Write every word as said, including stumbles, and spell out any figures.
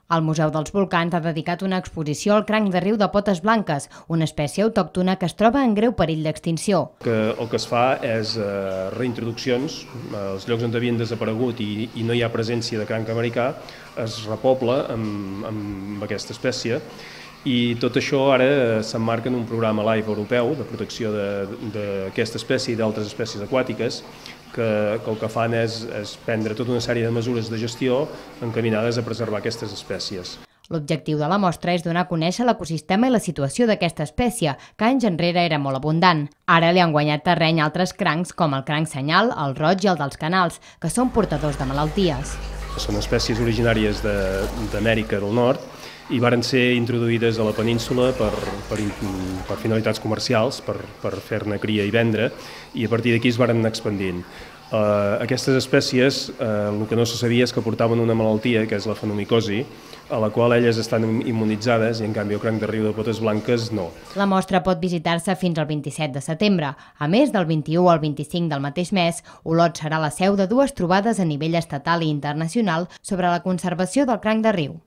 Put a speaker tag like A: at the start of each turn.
A: El Museu dels Volcans ha dedicat una exposició al cranc de riu de potes blanques, una espècie autòctona que es troba en greu perill d'extinció.
B: El que es fa és eh, reintroduccions, als llocs on havien desaparegut i, i no hi ha presència de cranc americà, es repobla amb, amb aquesta espècie, i tot això ara s'emmarca en un programa LIFE europeu de protecció d'aquesta espècie i d'altres espècies aquàtiques, que, que el que fan és, és prendre tota una sèrie de mesures de gestió encaminades a preservar aquestes espècies.
A: L'objectiu de la mostra és donar a conèixer l'ecosistema i la situació d'aquesta espècie, que anys enrere era molt abundant. Ara li han guanyat terreny altres crancs com el cranc senyal, el roig i el dels canals, que són portadors de malalties.
B: Són espècies originàries d'Amèrica del Nord i varen ser introduïdes a la península per, per, per finalitats comercials, per, per fer-ne cria i vendre, i a partir d'aquí es varen anar expandint. Uh, aquestes espècies, uh, el que no se sabia és que portaven una malaltia, que és la fenomicosi, a la qual elles estan immunitzades i en canvi el cranc de riu de potes blanques no.
A: La mostra pot visitar-se fins al vint-i-set de setembre. A més, del vint-i-u al vint-i-cinc del mateix mes, Olot serà la seu de dues trobades a nivell estatal i internacional sobre la conservació del cranc de riu.